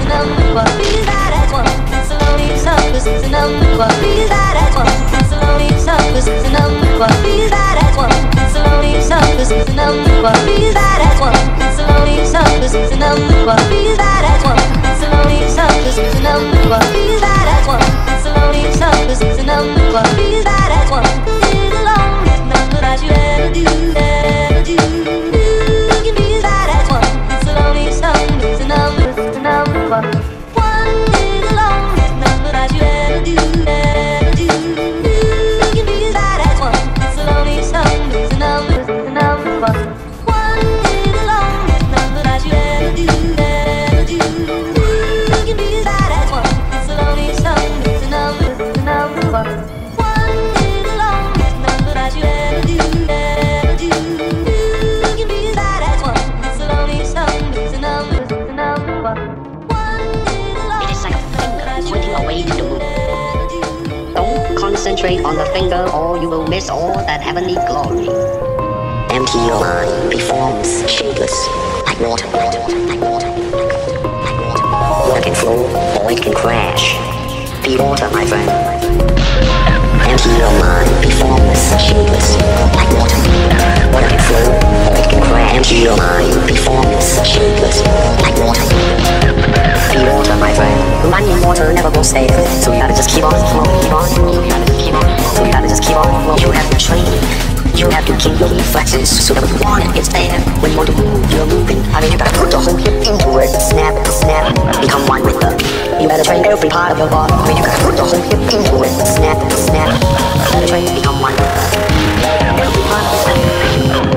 Concentrate on the finger or you will miss all that heavenly glory. Empty your mind, be formless, shapeless, like water, like water, like water, like water. Water can flow or it can crash. Be water, my friend. Empty your mind, be formless, shapeless, like water. Water can flow or it can crash. Empty your mind, be formless, shapeless, like water. Be water, my friend. Running water never goes stale, so you gotta just keep on flowing, keep on. You gotta just keep on. So you gotta just keep on flowing. You have to train. You have to keep your reflexes so that when you want it, it's there. When you want to move, you're moving. I mean, you gotta put the whole hip into it. Snap, snap, become one with the beat. You better train every part of your body. I mean, you gotta put the whole hip into it. Snap, snap, you gotta train, become one with the beat. Every part of your body.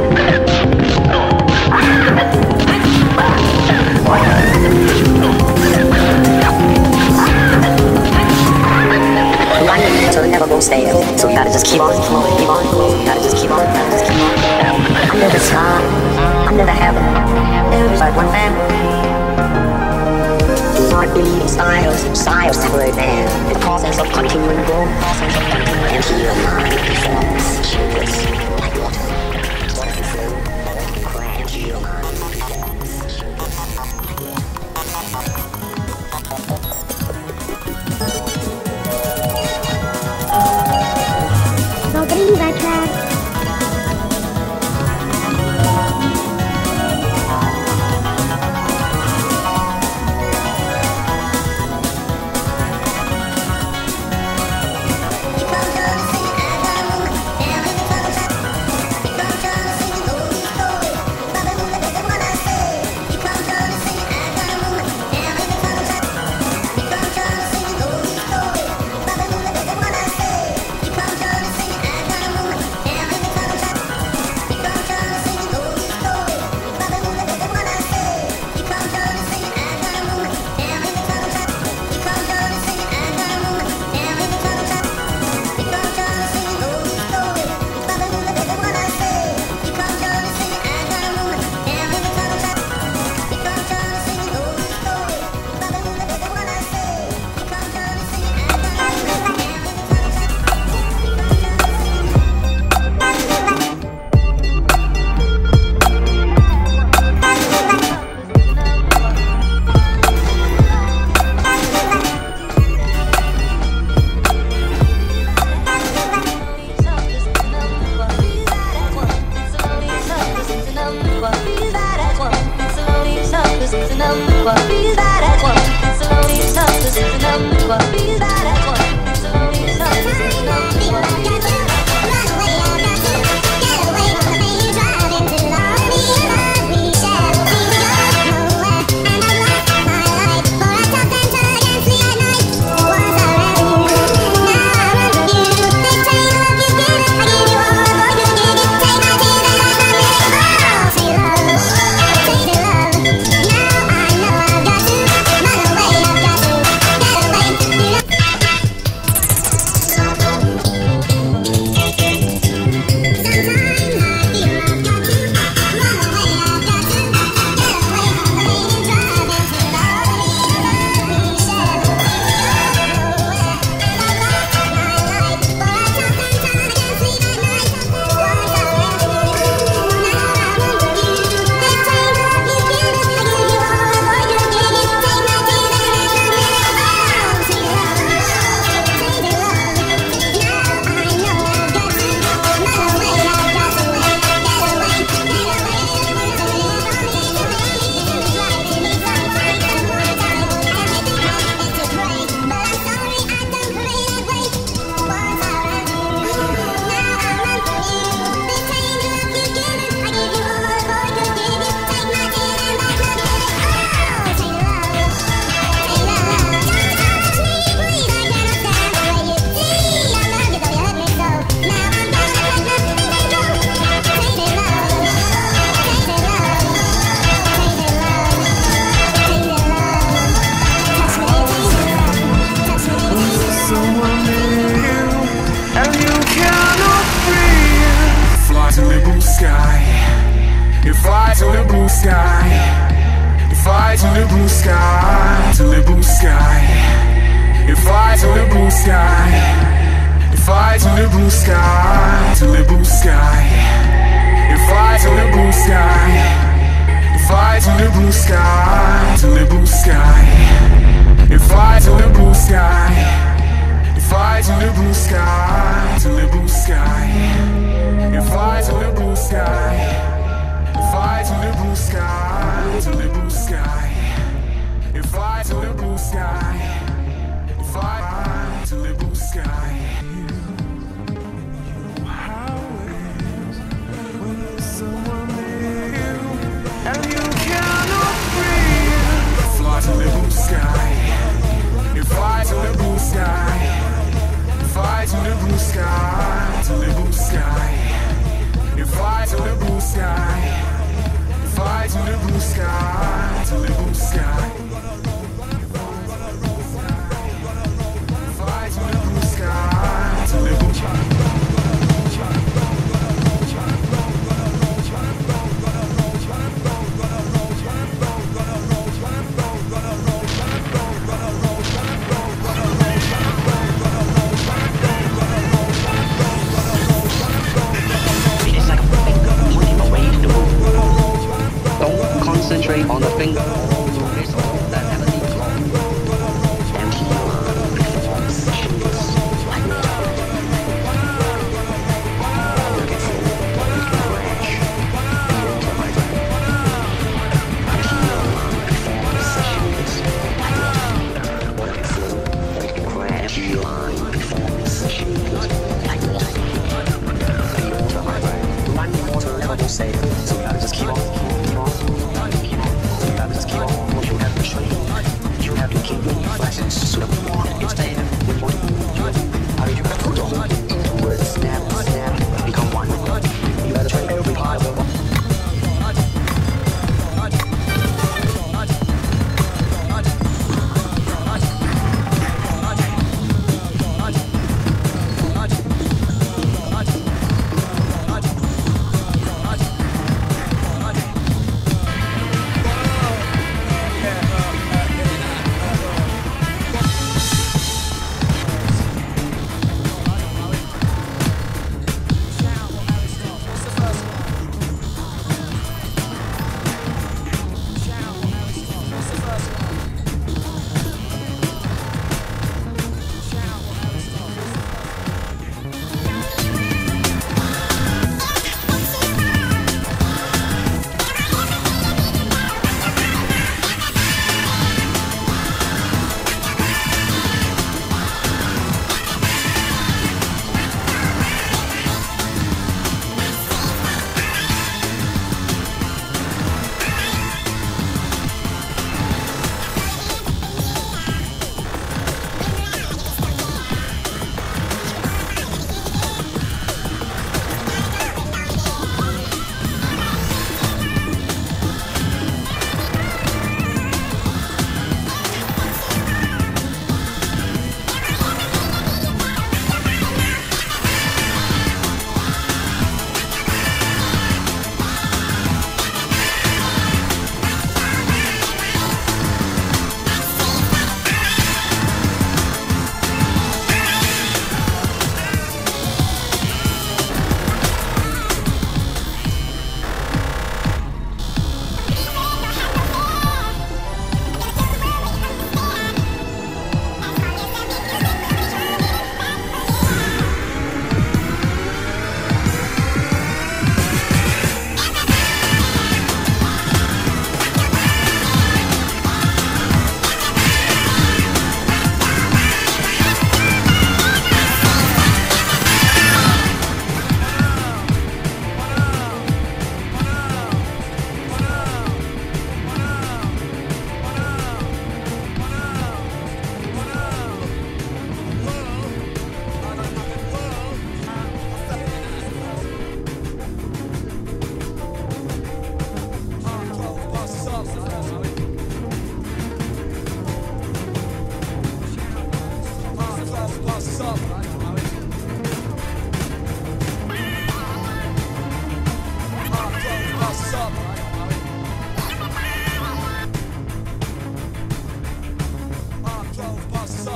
Never go stale, so you gotta just keep on flowing, keep on flowing. You gotta just keep on, gotta just keep on. Under the sky, under the heaven, there is like one family. Do not believe in styles separate man. The process of continuing growth, process of continuing empty your mind, performance, shapeless, like water. Water can flow, or it can crash. Empty your mind, performance, shapeless, like water. Dobrý večer. sky, if I to the blue sky, to the blue sky, if I to the blue sky, if I to the blue sky, to the blue sky, if I to the blue sky, if I to the blue sky, to the blue sky, if I to the blue sky, if I to the blue sky, to the blue sky, if I to the blue sky, if I to the blue sky, to the blue sky, if I to the blue sky, if I to the blue sky. How is when there's someone near you and you cannot breathe? Fly to the blue sky, if I to the blue sky, if I to the blue sky, to the blue sky, if I to the blue sky, if I to the blue sky, to the blue sky.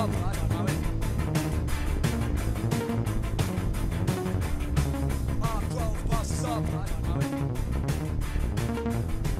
up. I don't know it. R12 busts up. I don't know it.